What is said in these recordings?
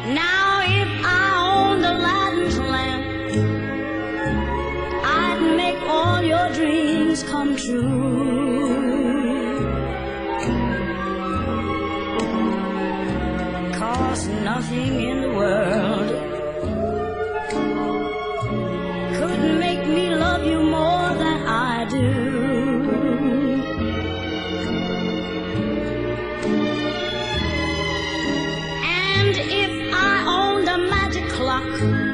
Now if I owned Aladdin's lamp, I'd make all your dreams come true. 'Cause nothing in the world could make me love you more than I do. And if I owned a magic clock,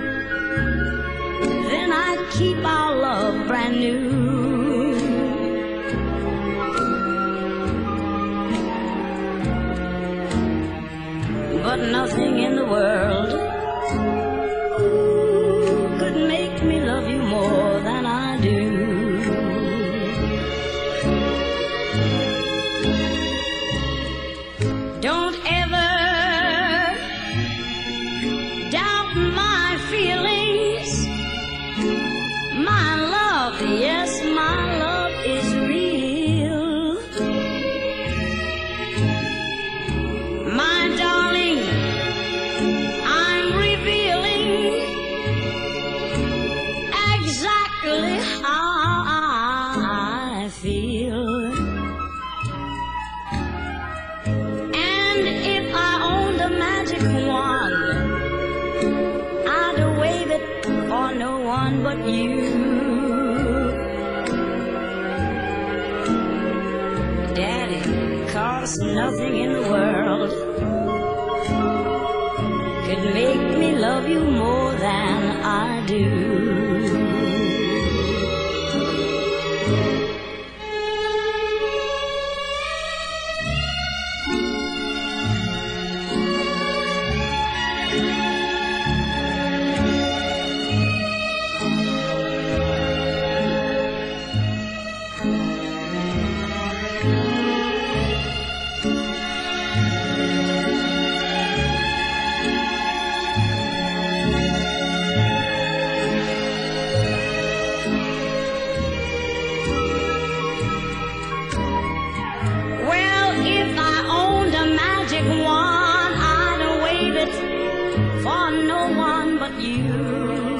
then I'd keep our love brand new. But nothing in the world could make me love you more than I do. Don't ever doubt my feelings. My love, yes, my love is real. My darling, I'm revealing exactly how I feel. And if I owned a magic wand, I'd wave it for no one but you. Daddy, 'cause nothing in the world could make me love you more than I do. Wand, I'd wave it for no one but you.